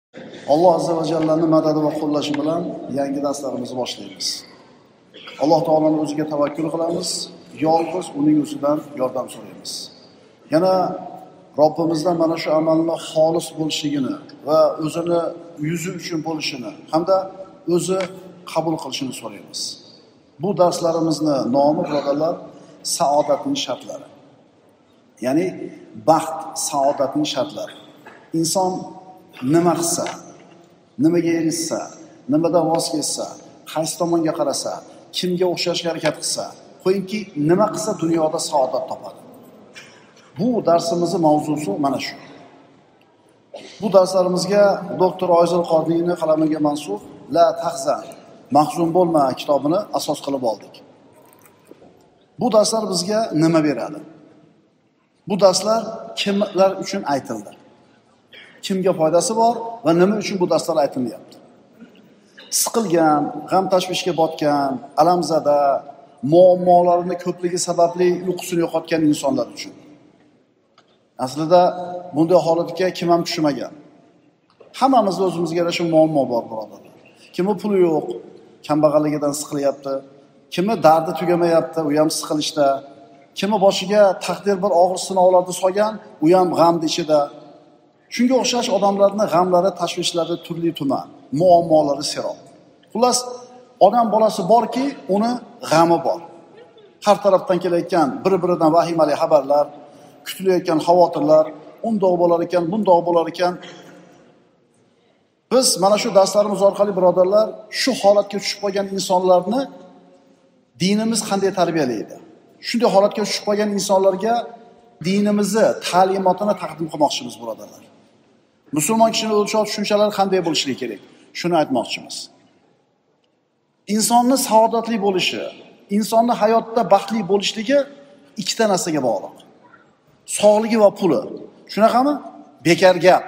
Alloh azza va jallaning madadi va qo'llashi bilan yangi darslarimizni boshlaymiz. Alloh taolaning o'ziga tavakkul qilamiz, yolg'iz uning o'zidan yordam so'raymiz. Yana Robbimizdan mana shu amalni xolis bo'lishligini va o'zini yuzi uchun bo'lishini hamda o'zi qabul qilishini so'raymiz. Bu darslarimizni nomi birodarlar saodatning shartlari. Ya'ni baxt, saodatning shartlari. Inson nima qilsa, nimaga erishsa, nimadan voz kechsa, qaysi tomonga qarasa, kimga o'xshashga harakat qilsa, qo'yingki, nima qilsa dunyoda saodat topadi. Bu darsimizning mavzusi mana shu. Bu darslarimizga doktor Oyzul Qodiyning qalamiga mansub La tahzan, mahzun bo'lma kitobini asos qilib oldik. Bu darslar bizga nima beradi? Bu darslar kimlar uchun aytildi? Kimga foydasi bor va nima uchun bu darslar aytilyapti? Siqilgan, g'am tashvishga botgan, alamzada, muammolarining ko'pligi sababli uyqusini yo'qotgan insonlar uchun. Aslida bunday holatga kim ham tushmagan. Hammamizda o'zimizga yarasha muammo bor, birodarlar. Kimi puli yo'q, kambag'alligidan siqilyapti. Kimi dardi tugamayapti, u ham siqilishda. Kimi boshiga taqdir bir og'ir sinovlarni solgan, u ham g'amning ichida. Shunga o'xshash odamlarning g'amlari, tashvishlari turli-tuman, muammolari serob. Xullas, odam bolasi borki, uni g'ami bor. Har tarafdan kelayotgan bir-biridan vahimali xabarlar, kutilayotgan xavotirlar, undoq bo'lar ekan, bundoq bo'lar ekan. Biz mana shu darslarimiz orqali birodarlar, shu holatga tushib qolgan insonlarni dinimiz qanday tarbiyalaydi? Shunday holatga tushib qolgan insonlarga dinimizni ta'limotini taqdim qilmoqchimiz, birodarlar. Musulmon kishining o'lchov tushunchalari qanday bo'lishi kerak? Shuni aytmoqchimiz. Insonning saodatli bo'lishi, insonning hayotda baxtli bo'lishligi ikkita narsaga bog'liq. Sog'ligi va puli. Shunaqami? Bekar gap.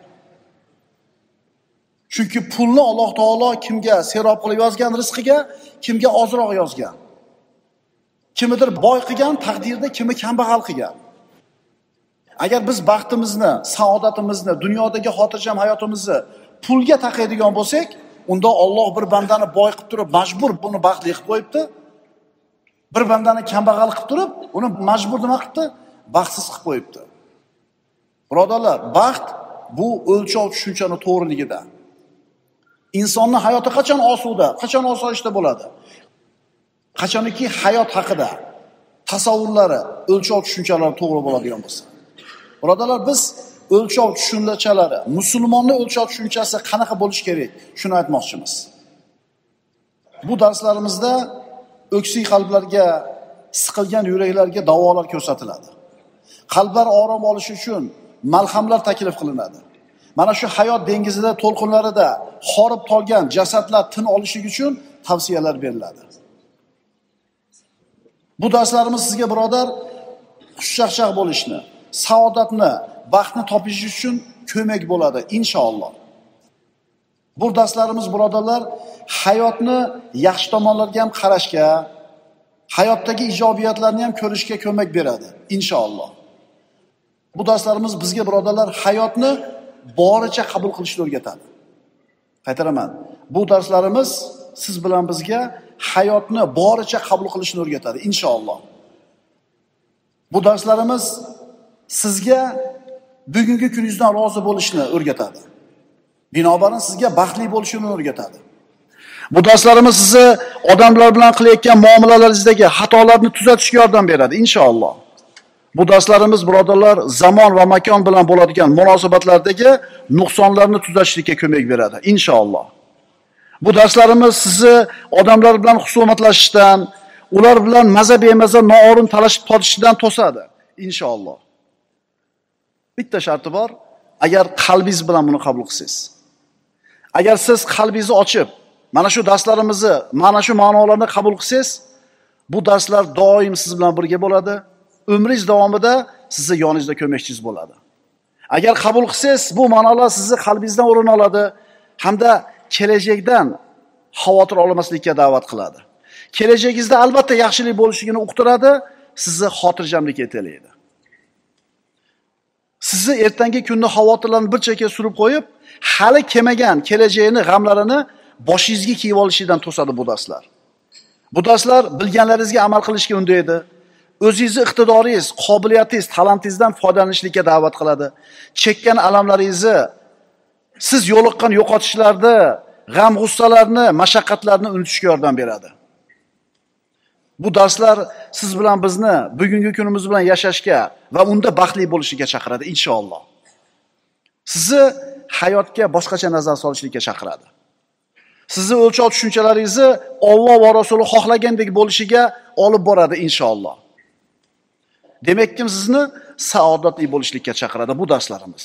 Chunki pulni Alloh taolo kimga serob qilib yozgan rizqiga, kimga ozroq yozgan. Kimidir boy qilgan, taqdirda kimi kambag'al qilgan. Agar biz baxtimizni, saodatimizni, dunyodagi xotirjam hayotimizni pulga taqaydigan bo'lsak, unda Alloh bir bandani boy qilib turib, majbur buni baxtli qilib qo'yibdi. Bir bandani kambag'al qilib turib, uni majbur nima qilibdi? Baxtsiz qilib qo'yibdi. Birodarlar, baxt bu o'lchov tushunchani to'g'riligida. Insonning hayoti qachon osuda, qachon osoyishta bo'ladi? Qachonki hayot haqida tasavvurlari, o'lchov tushunchalari to'g'ri bo'ladigan bo'lsa. Birodarlar, biz o'lchov tushunchalari, musulmonning o'lchov tushunchasi qanaqa bo'lishi kerak? Shuni aytmoqchimiz. Bu darslarimizda o'ksik qalblarga, siqilgan yuraklarga davolar ko'rsatiladi. Qalblar orom olishi uchun malhamlar taklif qilinadi. Mana shu hayot dengizida, to'lqinlarida horib qolgan jasadlar tin olishi uchun tavsiyalar beriladi. Bu darslarimiz sizga birodar xushchaqchaq bo'lishni, saodatni, baxtni topish uchun ko'mak bo'ladi inshaalloh. Bu darslarimiz birodarlar hayotni yaxshi tomonlarga ham qarashga, hayotdagi ijobiyatlarni ham ko'rishga ko'mak beradi inshaalloh. Bu darslarimiz bizga birodarlar hayotni boricha qabul qilishni o'rgatadi. Qaytaraman. Bu darslarimiz siz bilan bizga hayotni boricha qabul qilishni o'rgatadi inshaalloh. Bu darslarimiz sizga bugungi kuningizdan rozi bo'lishni o'rgatadi. Binobarin sizga baxtli bo'lishni o'rgatadi. Bu darslarimiz sizni odamlar bilan qilayotgan muomalalaringizdagi xatolarni tuzatishga yordam beradi inshaalloh. Bu darslarimiz birodarlar zamon va makon bilan bo'ladigan munosabatlardagi nuqsonlarni tuzatishga ko'mak beradi inshaalloh. Bu darslarimiz sizni odamlar bilan husumatlashishdan, ular bilan maza-bemaza noo'rin talashib tortishishdan to'sadi inshaalloh. Bitta sharti bor, agar qalbingiz bilan buni qabul qilsangiz. Agar siz qalbingizni ochib, mana shu darslarimizni, mana shu ma'nolarni qabul qilsangiz, bu darslar doim siz bilan birga bo'ladi. Umringiz davomida sizni yoningizda ko'makchingiz bo'ladi. Agar qabul qilsangiz, bu ma'nolar sizni qalbingizdan o'rin oladi hamda kelajakdan xavotir olmaslikka da'vat qiladi. Kelajagingizda albatta yaxshilik bo'lishligini uqtiradi, sizni xotirjamlikka yetaklaydi. Sizni ertangi kunni xavotirlarni bir chekkaga surib qo'yib, hali kelmagan kelajagini, g'amlarini boshingizga kiyib olishidan to'sadi bu darslar. Bu darslar bilganlaringizga amal qilishga undaydi. O'zingizni iqtidoringiz, qobiliyatingiz, talantingizdan foydalanishga da'vat qiladi. Chekkan alamlaringizni, siz yo'liqqan yo'qotishlarda, g'am-g'ussalarni, mashaqqatlarni unutishga yordam beradi. Bu darslar siz bilan bizni bugungi kunimiz bilan yashashga va unda baxtli bo'lishga chaqiradi inshaalloh. Sizni hayotga boshqacha nazar solishga chaqiradi. Sizni o'lchov tushunchalaringizni Alloh va Rasuli xohlagandek bo'lishiga olib boradi inshaalloh. Demakki, sizni saodatli bo'lishga chaqiradi bu darslarimiz.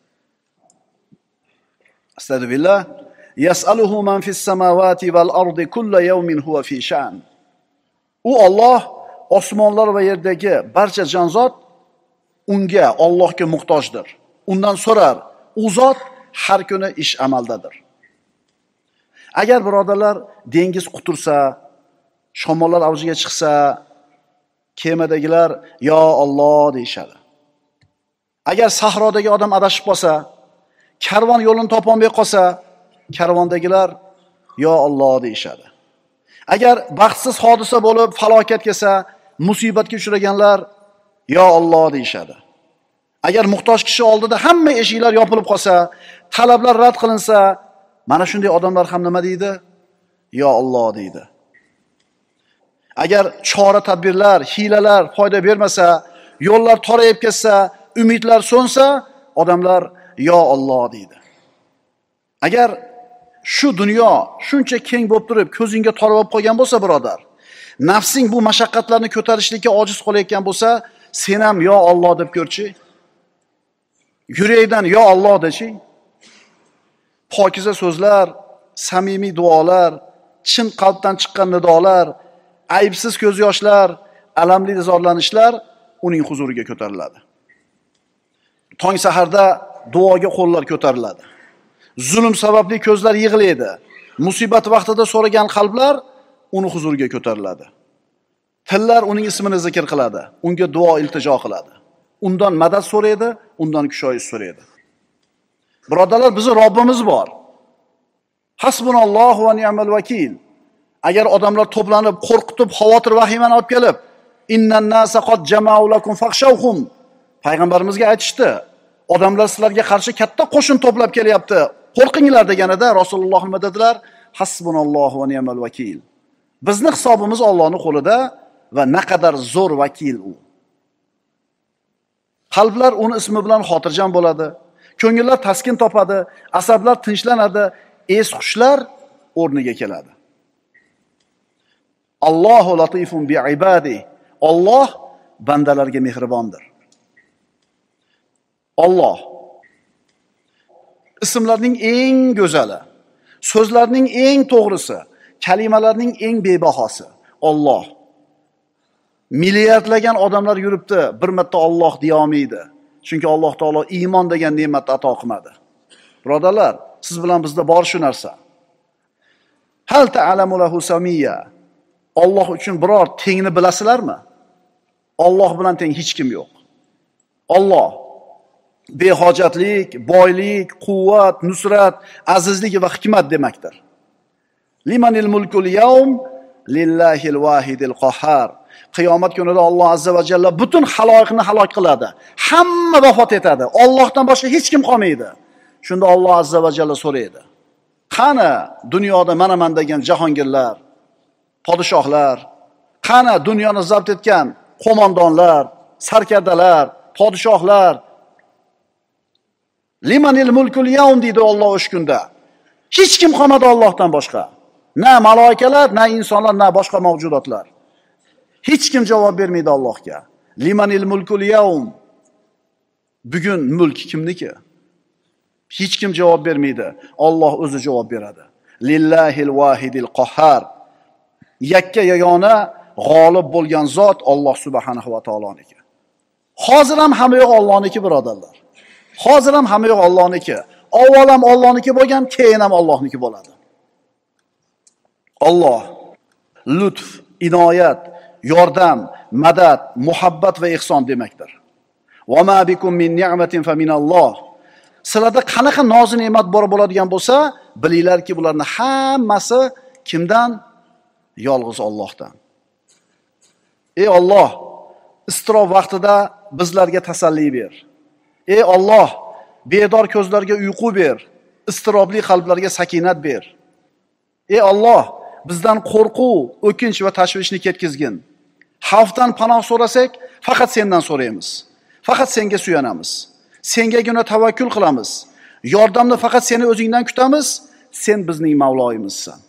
Astagfirullah. Yas'aluhu man fis samawati val ardi kullu yawmin huwa fi sha'n. U Alloh osmonlar va yerdagi barcha jonzot unga, Allohga muhtojdir. Undan so'rar. U zot har kuni ish amaldadir. Agar birodarlar dengiz qutursa, shamollar avjiga chiqsa, kemadagilar yo Alloh deyshadi. Agar sahrodagi odam adashib qolsa, karvon yo'lini topolmay qolsa, karvondagilar yo Alloh deyshadi. Agar baxtsiz hodisa bo'lib falokat kelsa, musibatga uchraganlar yo Alloh deyshadi. Agar muhtoj kishi oldida hamma eshiklar yopilib qolsa, talablar rad qilinsa, mana shunday odamlar ham nima deydi? Yo Alloh deydi. Agar chora tadbirlar, hiylalar foyda bermasa, yo'llar torayib ketsa, umidlar so'nsa, odamlar yo Alloh deydi. Agar shu dunyo shuncha keng bo'lib turib, ko'zingga tor bo'lib qolgan bo'lsa, birodar, nafsing bu mashaqqatlarni ko'tarishlikka ojiz qolayotgan bo'lsa, sen ham yo Alloh deb ko'rchi. Yurakdan yo Alloh dechi. Pokiza so'zlar, samimiy duolar, chin qalbdan chiqqan nidolar, aybsiz ko'z yoshlar, alamli zorlanishlar uning huzuriga ko'tariladi. Tong saharda duoga qo'llar ko'tariladi. Zulm sababli ko'zlar yig'laydi. Musibat vaqtida so'ragan qalblar uni huzuriga ko'tariladi. Tillar uning ismini zikr qiladi, unga duo iltijo qiladi. Undan madad so'raydi, undan kushoyish so'raydi. Birodarlar, bizning Robbimiz bor. Hasbunallohu va ni'mal vakil. Agar odamlar to'planib, qo'rqitib, xavotir vahimani olib kelib, innan nasa qad jama'u lakum fakhshawhum, payg'ambarimizga aytishdi, odamlar sizlarga qarshi katta qo'shin to'plab kelyapti, qo'rqinglar deganida Rasululloh nima dedilar? Hasbunallohu va ni'mal vakil. Bizning hisobimiz Allohning qo'lida va naqadar zo'r vakil u. Qalblar uni ismi bilan xotirjam bo'ladi. Ko'ngillar taskin topadi, asablar tinchlanadi, es-hushlar o'rniga keladi. Allohu latifun bi ibadi. Alloh bandalarga mehribondir. Alloh ismlarning eng go'zali, so'zlarning eng to'g'risi, kalimalarning eng bebahosi. Alloh. Milliardlagan odamlar yuribdi, bir marta Alloh deya olmaydi. Chunki Alloh taolo iymon degan ne'matni ato qilmadi. Birodarlar, siz bilan bizda bor shu narsa. Hal ta'lamu lahu samiyya. Alloh uchun biror tengni bilasizlarmi? Alloh bilan teng hech kim yo'q. Alloh behojatlik, boylik, quvvat, nusrat, azizlik va hikmat demakdir. Limanil mulkul yawm lillahil wahidil qahhar. Qiyomat kunida Alloh azza va jalla butun haloyiqni halok qiladi. Hamma vafot etadi. Allohdan boshqa hech kim qolmaydi. Shunda Alloh azza va jalla so'raydi. Qani dunyoda mana degan jahongirlar, podshohlar, qani dunyoni zabt etgan qo'mondonlar, sarkardalar, podshohlar? Limanil mulkul yawm deydi Alloh o'sha kunda. Hech kim qolmadi Allohdan boshqa. Na maloikalar, na insonlar, na boshqa mavjudotlar. Hech kim javob bermaydi Allohga. Limanil mulkul yawm. Bugun mulk kimniki? Hech kim javob bermaydi. Alloh o'zi javob beradi. Lillahil wahidil qahhar. Yakka yagona g'olib bo'lgan zot Alloh subhanahu va taoloniki. Hozir ham hamma yo'q Allohniki, birodarlar. Hozir ham hamma yo'q Allohniki. Avval ham Allohniki bo'lgan, keyin ham Allohniki bo'ladi. Alloh lutf, inoyat, yordam, madad, muhabbat va ihson demakdir. Va ma bikum min ni'matin fa minalloh. Sizlarda qanaqa noz-ne'mat bor bo'ladigan bo'lsa, bilinglarki, bularning hammasi kimdan? Yolg'iz Allohdan. Ey Alloh, istirob vaqtida bizlarga tasalli ber. Ey Alloh, bedor ko'zlarga uyqu ber, istirobli qalblarga sakinat ber. Ey Alloh, bizdan qo'rquv, o'kinch va tashvishni ketkizgin. Xavfdan panoh so'rasak, faqat sendan so'raymiz. Faqat senga suyanamiz. Sengagina tavakkul qilamiz. Yordamni faqat seni o'zingdan kutamiz. Sen bizning Mavloyimizsan.